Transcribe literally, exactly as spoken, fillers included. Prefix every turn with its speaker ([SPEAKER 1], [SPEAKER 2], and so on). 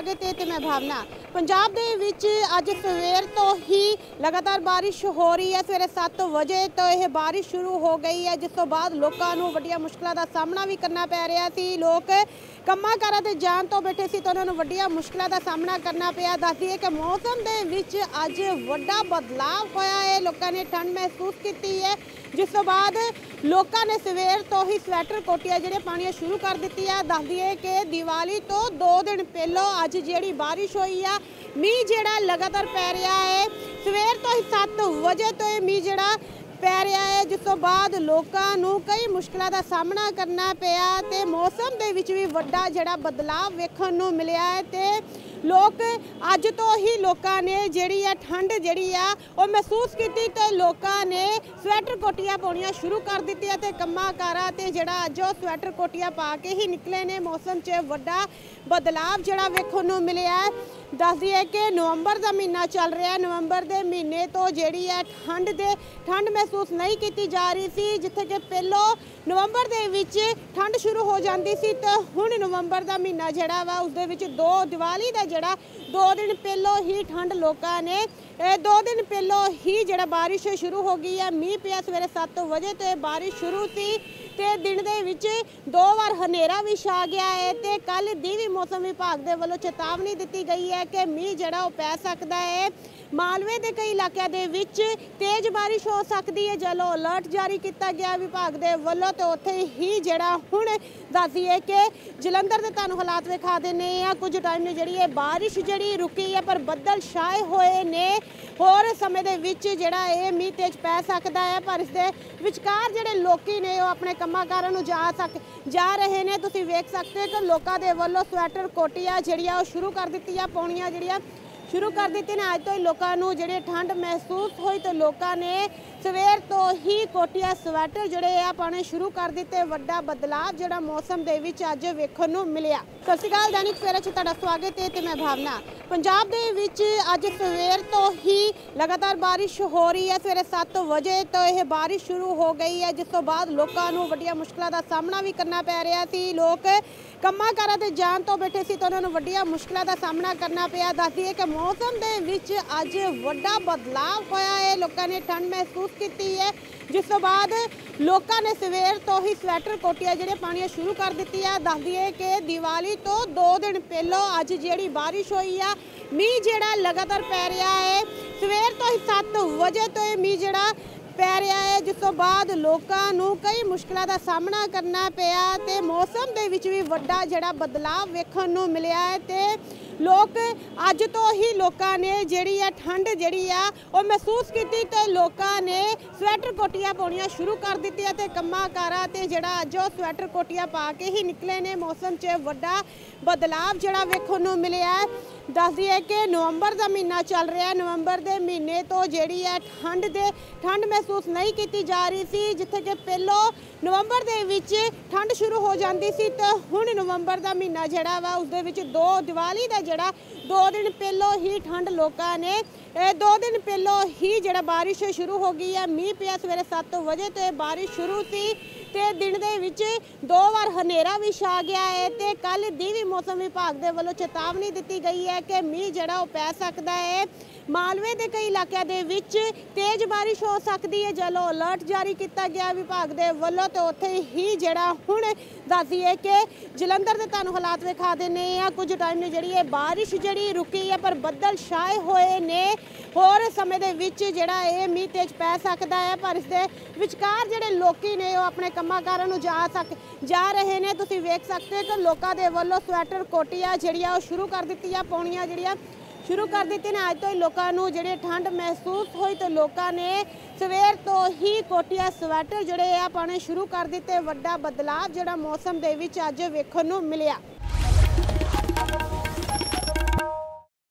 [SPEAKER 1] स्वागत है ते मैं भावना। पंजाब दे विच अज सवेर तो ही लगातार बारिश हो रही है। सवेरे सत्त बजे तो यह बारिश शुरू हो गई है, जिस तो बाद लोगों को वड्डियां मुश्किलों का सामना भी करना पै रहा सी। लोग ਕੰਮਾਂ ਕਾਰਾਂ ਤੇ ਜਾਣ ਤੋਂ ਬੈਠੇ ਸੀ तो उन्होंने ਵੱਡੀਆਂ मुश्किलों का सामना करना ਪਿਆ। दस दिए कि मौसम ਦੇ ਵਿੱਚ ਅੱਜ ਵੱਡਾ बदलाव होया है। लोगों ने ठंड महसूस की है, जिस तो बाद लोगों ने सवेर तो ही स्वैटर कोटियां ਜਿਹੜੇ ਪਾਣੀਆਂ शुरू कर दी है। दस दिए कि दिवाली तो दो दिन पहलों अज जी बारिश हुई है, मीह ਜਿਹੜਾ लगातार पै रहा है। सवेर तो ही सत्त बजे तो यह मीह ਜਿਹੜਾ पै रहा है, जिस तो बाद लोगों को कई मुश्किलों का सामना करना पिया ते मौसम के विच भी वड्डा जिहड़ा बदलाव वेखण नूं मिलिया है। ते लोग अज तो ही लोगों ने जिहड़ी है ठंड जिहड़ी आ वो महसूस की ते लोगों ने स्वैटर कोटियां पाउणियां शुरू कर दी है। ते कम्मां कारां ते जिहड़ा अज वो स्वैटर कोटियां पा के ही निकले ने। मौसम च वड्डा बदलाव जिहड़ा वेखण नूं मिलिया है। दस दिए कि नवंबर का महीना चल रहा है। नवंबर के महीने तो जिहड़ी है ठंड दे ठंड महसूस नहीं की जा रही सी, जिथे कि पहलों नवंबर दे विच ठंड शुरू हो जाती सी तो हुण नवंबर का महीना जिहड़ा वा उस दे विच दो दिवाली का जिहड़ा दो दिन पहलों ही ठंड लोगों ने दो दिन पहलों ही जिहड़ा बारिश शुरू हो गई है। मीह पिया सवेरे सत्त बजे तो बारिश शुरू सी ते दिन दे विच दो बार हनेरा भी छा गया है। ते कल दी भी मौसम विभाग दे वल्लों चेतावनी दी गई है कि मीह जिहड़ा वो पै सकदा है। मालवे के कई इलाकों के विच तेज बारिश हो सकती है। येलो अलर्ट जारी किया गया विभाग के वलों। तो उत्थे ही जिहड़ा हुण दस दिए कि जलंधर के तुहानूं हालात विखा देने आ। कुछ टाइम ने जिहड़ी बारिश जिहड़ी रुकी है, पर बदल छाए हुए ने। होर समय दे विच जिहड़ा ये मीह तेज पै सकदा है, पर इस दे विचकार जिहड़े लोकी ने वो अपने कम्मां कारां नूं जा सक जा रहे ने। तुसीं वेख सकते हो कि लोकां दे वल्लों स्वैटर कोटियां जिहड़ियां वो शुरू कर दित्तियां पाउणियां जिहड़ियां शुरू कर दी ने। अज तो ही लोगों को जिहड़ी ठंड महसूस हुई तो लोगों ने सवेर तो ही कोटिया स्वैटर जिहड़े आ पाने शुरू कर दिते। वड्डा बदलाव जिहड़ा मौसम दे विच अज वेखण नूं मिलिया। सत श्री अकाल, दैनिक सवेरा च तुहाडा स्वागत है ते मैं भावना। पंजाब दे विच अज सवेर तो ही लगातार बारिश हो रही है। सवेरे सत्त बजे तो यह बारिश शुरू हो गई है, जिस तो बाद लोगों को वड्डियां मुश्किलों का सामना भी करना पै रहा सी। लोग ਕੰਮਾਂ ਕਾਰਾਂ ਤੇ ਜਾਣ ਤੋਂ ਬੈਠੇ ਸੀ तो उन्होंने ਵੱਡੀਆਂ मुश्किलों का सामना करना पिया। दस दिए कि मौसम के विच अज वड्डा बदलाव होया है। लोगों ने ठंड महसूस की है, जिस तो बाद लोगों ने सवेर तो ही स्वैटर कोटियां जिहड़े पाणियां शुरू कर दी है। दस दिए कि दिवाली तो दो दिन पहलों अज जिहड़ी बारिश हुई है, मीह जिहड़ा लगातार पै रहा है। सवेर तो ही सत्त बजे तो यह मीह जिहड़ा पै रहा है, जिस तो बाद लोगों को कई मुश्किलों का सामना करना पिया। ते मौसम के विच भी वड्डा जिहड़ा बदलाव वेखण नूं मिलिया है। ते लोग अज तो ही लोगों ने जिहड़ी है ठंड जिहड़ी आ वो महसूस की तो लोगों ने स्वैटर कोटियां पाउणियां शुरू कर दी है। ते कम्मां कारां ते जिहड़ा अज वो स्वैटर कोटियां पा के ही निकले ने। मौसम च वड्डा बदलाव जिहड़ा वेखण नूं मिलिया है। दस दिए कि नवंबर का महीना चल रहा है। नवंबर के महीने तो जिहड़ी है ठंड दे ठंड महसूस नहीं की जा रही सी, जिथे कि पहलों नवंबर के विच ठंड शुरू हो जाती सी तो हुण नवंबर का महीना जिहड़ा वा उस दे विच दो दिवाली का जिहड़ा दो दिन पहलों ही ठंड लोगों ने दो दिन पहलों ही जिहड़ा बारिश शुरू हो गई है। मीह पिया सवेरे सत्त बजे तो बारिश शुरू सी ते दिन दे विच दो बार हनेरा भी छा गया है। ते कल दी भी मौसम विभाग के वल्लों चेतावनी दी गई है कि मीह जिहड़ा वो पै सकदा है। मालवे के कई इलाकों के विच तेज बारिश हो सकती है। येलो अलर्ट जारी किया गया विभाग के वल्लों। तो उत्थे ही जिहड़ा हुण दस दिए कि जलंधर के तुहानूं हालात विखा देने आ। कुछ टाइम ने जिहड़ी बारिश जिहड़ी रुकी है, पर बदल छाए हुए ने। होर समय दे विच जिहड़ा ये मीह तेज पै सकदा है, पर इस दे विचकार जिहड़े लोकी ने वो अपने कम्मां कारां नूं जा सक जा रहे ने। तुसीं वेख सकते हो कि लोगों के वल्लों स्वैटर कोटियां जिहड़ियां वो शुरू कर दित्तियां पाउणियां जिहड़ियां शुरू कर दी ने। अज तो ही लोगों को जिहड़ी ठंड महसूस हुई तो लोगों ने सवेर तो ही कोटिया स्वैटर जिहड़े आ पाने शुरू कर दिते। वड्डा बदलाव जिहड़ा मौसम दे विच अज वेखण नूं मिलिया।